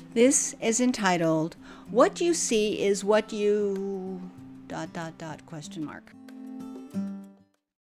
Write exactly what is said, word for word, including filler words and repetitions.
This is entitled, What You See is What You... dot dot dot question mark.